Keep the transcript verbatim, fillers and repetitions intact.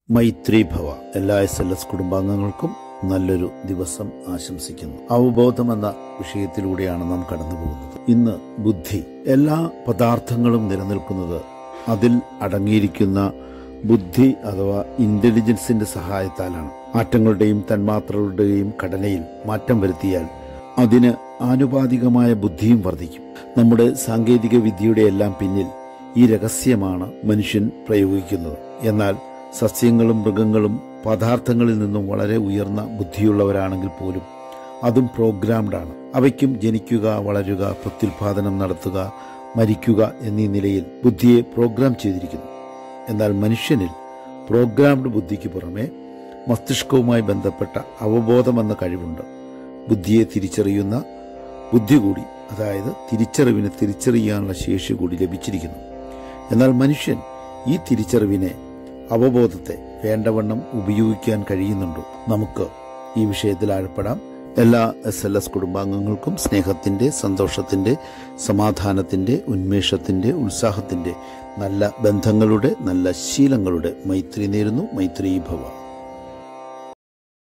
മൈത്രി ഭവ. എല്ലാ S L S കുടുംബാംഗങ്ങൾക്കും നല്ലൊരു ദിവസം ആശംസിക്കുന്നു. അവബോധം എന്ന വിഷയത്തിലൂടെയാണ് നാം കടന്നു പോകുന്നത്. ഇന്ന് ബുദ്ധി. എല്ലാ പദാർത്ഥങ്ങളും നിലനിൽക്കുന്നത് അതിൽ അടങ്ങിയിരിക്കുന്ന ബുദ്ധി അഥവാ ഇന്റലിജൻസിന്റെ സഹായത്താലാണ്. ആറ്റങ്ങളുടെയും തന്മാത്രകളുടെയും ഘടനയിൽ മാറ്റം വരുത്തിയാൽ അതിന് ആനുപാതികമായ ബുദ്ധിയും വർദ്ധിക്കും. നമ്മുടെ സാങ്കേതിക വിദ്യയുടെ എല്ലാം പിന്നിൽ ഈ രഹസ്യമാണ് മനുഷ്യൻ പ്രയോഗിക്കുന്നത്. എന്നാൽ സസ്യങ്ങളും മൃഗങ്ങളും പദാർത്ഥങ്ങളിൽ നിന്നും വളരെ ഉയർന്ന ബുദ്ധിയുള്ളവരാണെങ്കിൽ പോലും അതും പ്രോഗ്രാംഡാണ്. അവയ്ക്കും ജനിക്കുക, വളരുക, പ്രത്യുൽപാദനം നടത്തുക, മരിക്കുക എന്നീ നിലയിൽ ബുദ്ധിയെ പ്രോഗ്രാം ചെയ്തിരിക്കുന്നു. എന്നാൽ മനുഷ്യനിൽ പ്രോഗ്രാംഡ് ബുദ്ധിക്ക് പുറമെ മസ്തിഷ്കവുമായി ബന്ധപ്പെട്ട അവബോധമെന്ന കഴിവുണ്ട്. ബുദ്ധിയെ തിരിച്ചറിയുന്ന ബുദ്ധി കൂടി, അതായത് തിരിച്ചറിവിനെ തിരിച്ചറിയാനുള്ള ശേഷി കൂടി ലഭിച്ചിരിക്കുന്നു. എന്നാൽ മനുഷ്യൻ ഈ തിരിച്ചറിവിനെ, അവബോധത്തെ വേണ്ടവണ്ണം ഉപയോഗിക്കാൻ കഴിയുന്നുണ്ടോ? നമുക്ക് ഈ വിഷയത്തിൽ ആഴപ്പെടാം. എല്ലാ എസ് എൽ എസ് കുടുംബാംഗങ്ങൾക്കും സ്നേഹത്തിന്റെ, സന്തോഷത്തിന്റെ, സമാധാനത്തിന്റെ, ഉന്മേഷത്തിന്റെ, ഉത്സാഹത്തിന്റെ, നല്ല ബന്ധങ്ങളുടെ, നല്ല ശീലങ്ങളുടെ മൈത്രി നേരുന്നു. മൈത്രി ഭവ.